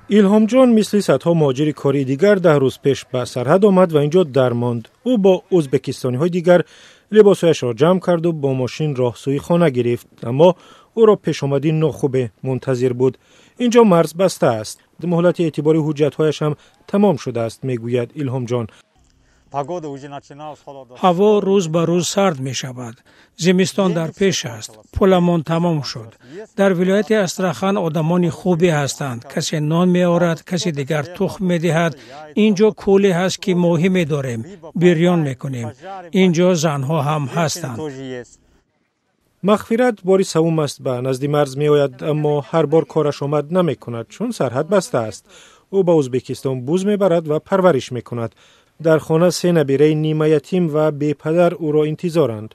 ایلهام جان مثل صدها مهاجر کاری دیگر 10 روز پیش به سرحد آمد و اینجا درماند. او با ازبکستانی های دیگر لباسایش را جمع کرد و با ماشین راه سوی خانه گرفت، اما او را پیش آمدی ناخوبه منتظر بود. اینجا مرز بسته است. مهلت اعتباری حجت‌هایش هم تمام شده است، میگوید ایلهام جان. هوا روز به روز سرد می شود. زمستان در پیش است. پولمان تمام شد. در ولایت استراخان آدمان خوبی هستند. کسی نان می آورد، کسی دیگر تخم می دهد. اینجا کولی هست که ماهی می داریم، بریان می کنیم. اینجا زنها هم هستند. مغفرت باری سوم است به نزد مرز می آید، اما هر بار کارش آمد نمی کند چون سرحد بسته است. او به ازبکستان بوز می برد و پرورش می کند. در خانه 3 نبیره نیمه یتیم و بی پدر او را انتظارند.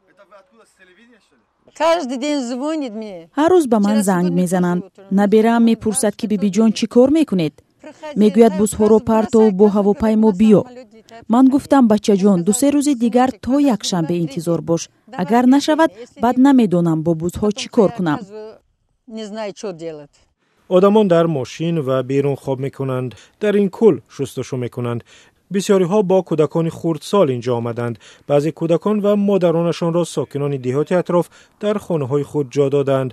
هر روز به من زنگ میزنند. نبیره‌ام میپرسد که بیبی جان چی کار میکنید؟ میگوید بوزها رو پرت و با هواپیما بیا. من گفتم بچه جان 2-3 روز دیگر تا یک شنبه انتظار باش. اگر نشود بعد نمیدونم با بوزها چی کار کنم. آدمان در ماشین و بیرون خواب میکنند. در این کل شستشو میکنند. بسیاری ها با کودکان خردسال اینجا آمدند. بعضی کودکان و مادرانشان را ساکنان دهات اطراف در خانه های خود جا دادند.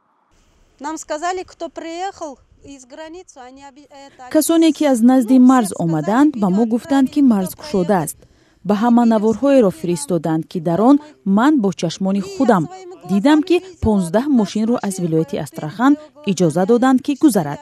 کسانی که از نزد مرز آمدند به ما گفتند که مرز گشوده است. به همه نوارهای را فرستادند که در آن من با چشمان خودم دیدم که 15 ماشین را از ولایت استراخان اجازه دادند که گذرد.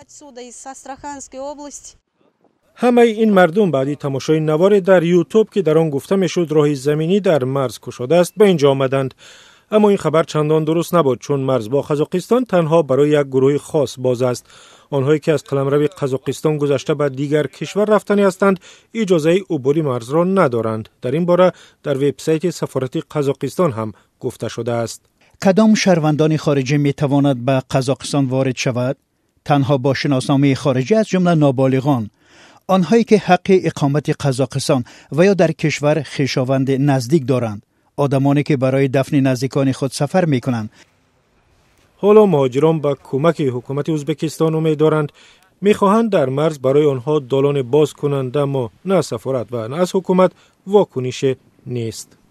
همه این مردم بعدی تماشای نواری در یوتوب که در آن گفته میشد راه زمینی در مرز گشوده است به اینجا آمدند. اما این خبر چندان درست نبود، چون مرز با قزاقستان تنها برای یک گروه خاص باز است. آنهایی که از قلمرو قزاقستان گذشته به دیگر کشور رفتنی هستند اجازه عبور مرز را ندارند. در این باره در وبسایت سفارت قزاقستان هم گفته شده است. کدام شهروندان خارجی می تواند به قزاقستان وارد شود؟ تنها با شناسنامه خارجی از جمله نابالغان، آنهایی که حق اقامت قزاقستان و یا در کشور خویشاوند نزدیک دارند، آدمانی که برای دفن نزدیکان خود سفر می کنند. حالا مهاجران به کمک حکومت ازبکستان امید دارند. میخواهند در مرز برای آنها دالان باز کنند، اما نه سفارت و نه از حکومت واکنش نیست.